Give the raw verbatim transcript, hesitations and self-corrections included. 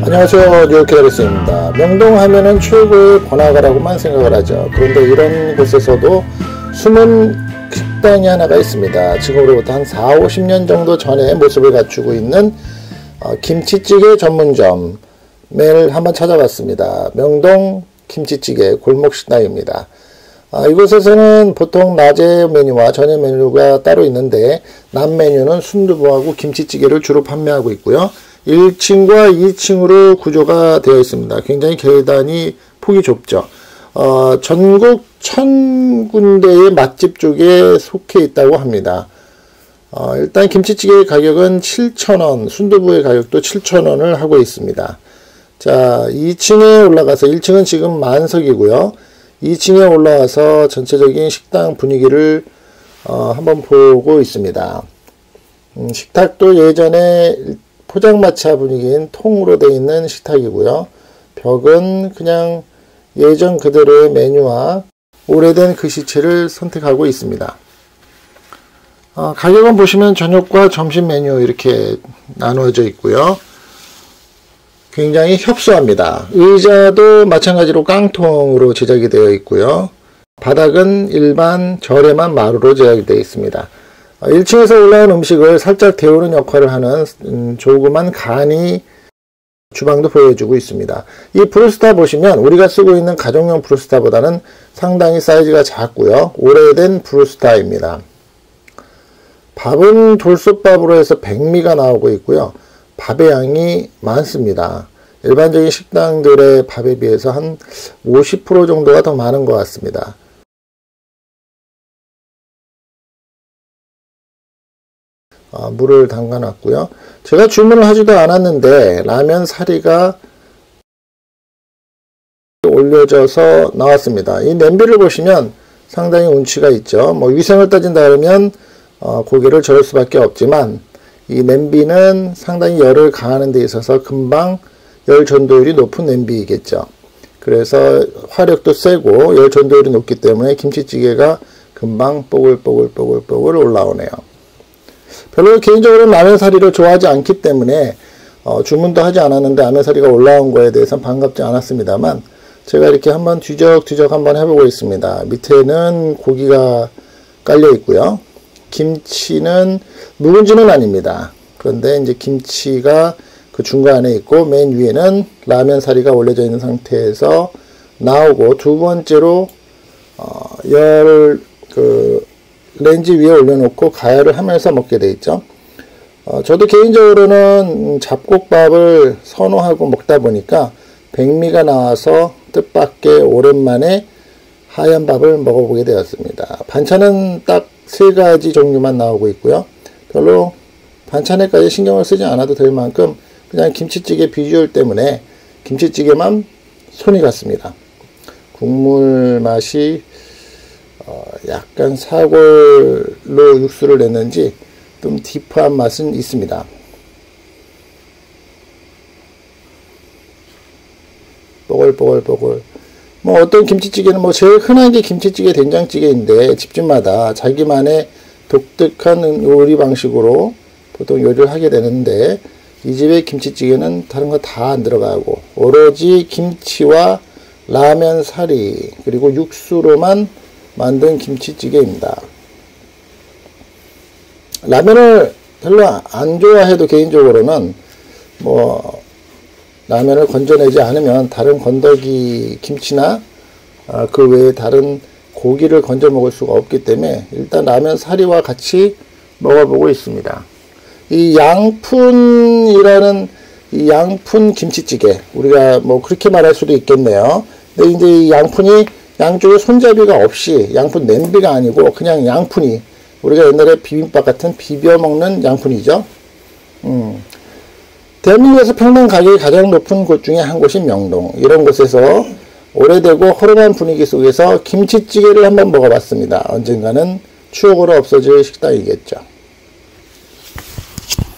안녕하세요, 뉴욕 기다리스입니다. 명동 하면은 최고의 번화가라고만 생각을 하죠. 그런데 이런 곳에서도 숨은 식당이 하나가 있습니다. 지금으로부터 한 사오십 년 정도 전에 모습을 갖추고 있는 어, 김치찌개 전문점을 한번 찾아봤습니다. 명동 김치찌개 골목식당입니다. 아, 이곳에서는 보통 낮에 메뉴와 저녁 메뉴가 따로 있는데 낮 메뉴는 순두부하고 김치찌개를 주로 판매하고 있고요. 일 층과 이 층으로 구조가 되어 있습니다. 굉장히 계단이 폭이 좁죠. 어, 전국 천 군데의 맛집 쪽에 속해 있다고 합니다. 어, 일단 김치찌개의 가격은 칠천 원, 순두부의 가격도 칠천 원을 하고 있습니다. 자, 이 층에 올라가서 일 층은 지금 만석이고요. 이 층에 올라와서 전체적인 식당 분위기를 어, 한번 보고 있습니다. 음, 식탁도 예전에 포장마차 분위기인 통으로 되어 있는 식탁이고요. 벽은 그냥 예전 그대로의 메뉴와 오래된 글씨체를 선택하고 있습니다. 어, 가격은 보시면 저녁과 점심 메뉴 이렇게 나누어져 있고요. 굉장히 협소합니다. 의자도 마찬가지로 깡통으로 제작이 되어 있고요. 바닥은 일반 저렴한 마루로 제작이 되어 있습니다. 일 층에서 올라온 음식을 살짝 데우는 역할을 하는 음, 조그만 간이 주방도 보여주고 있습니다. 이 브루스타 보시면 우리가 쓰고 있는 가정용 브루스타보다는 상당히 사이즈가 작고요. 오래된 브루스타입니다. 밥은 돌솥밥으로 해서 백미가 나오고 있고요. 밥의 양이 많습니다. 일반적인 식당들의 밥에 비해서 한 오십 퍼센트 정도가 더 많은 것 같습니다. 어, 물을 담가 놨고요. 제가 주문을 하지도 않았는데 라면 사리가 올려져서 나왔습니다. 이 냄비를 보시면 상당히 운치가 있죠. 뭐 위생을 따진다 그러면 어, 고기를 저을 수밖에 없지만 이 냄비는 상당히 열을 가하는 데 있어서 금방 열 전도율이 높은 냄비이겠죠. 그래서 화력도 세고 열 전도율이 높기 때문에 김치찌개가 금방 뽀글뽀글뽀글뽀글 올라오네요. 별로 개인적으로 라면사리를 좋아하지 않기 때문에 어, 주문도 하지 않았는데 라면사리가 올라온 거에 대해서는 반갑지 않았습니다만 제가 이렇게 한번 뒤적뒤적 한번 해보고 있습니다. 밑에는 고기가 깔려 있고요. 김치는 묵은지는 아닙니다. 그런데 이제 김치가 그 중간에 있고 맨 위에는 라면 사리가 올려져 있는 상태에서 나오고 두 번째로 어, 열 그 렌즈 위에 올려놓고 가열을 하면서 먹게 돼 있죠. 어, 저도 개인적으로는 잡곡밥을 선호하고 먹다 보니까 백미가 나와서 뜻밖의 오랜만에 하얀 밥을 먹어보게 되었습니다. 반찬은 딱 세 가지 종류만 나오고 있고요. 별로 반찬에까지 신경을 쓰지 않아도 될 만큼 그냥 김치찌개 비주얼 때문에 김치찌개만 손이 갔습니다. 국물 맛이 어 약간 사골로 육수를 냈는지 좀 딥한 맛은 있습니다. 뽀글뽀글뽀글. 뭐 어떤 김치찌개는 뭐 제일 흔한 게 김치찌개 된장찌개인데 집집마다 자기만의 독특한 요리 방식으로 보통 요리를 하게 되는데 이 집의 김치찌개는 다른 거 다 안 들어가고 오로지 김치와 라면 사리 그리고 육수로만 만든 김치찌개입니다. 라면을 별로 안 좋아해도 개인적으로는 뭐 라면을 건져내지 않으면 다른 건더기 김치나 아, 그 외에 다른 고기를 건져 먹을 수가 없기 때문에 일단 라면 사리와 같이 먹어보고 있습니다. 이 양푼이라는 이 양푼 김치찌개 우리가 뭐 그렇게 말할 수도 있겠네요. 근데 이제 이 양푼이 양쪽에 손잡이가 없이 양푼 냄비가 아니고 그냥 양푼이 우리가 옛날에 비빔밥 같은 비벼 먹는 양푼이죠. 음. 대한민국에서 평당 가격이 가장 높은 곳 중에 한 곳이 명동. 이런 곳에서 오래되고 허름한 분위기 속에서 김치찌개를 한번 먹어봤습니다. 언젠가는 추억으로 없어질 식당이겠죠.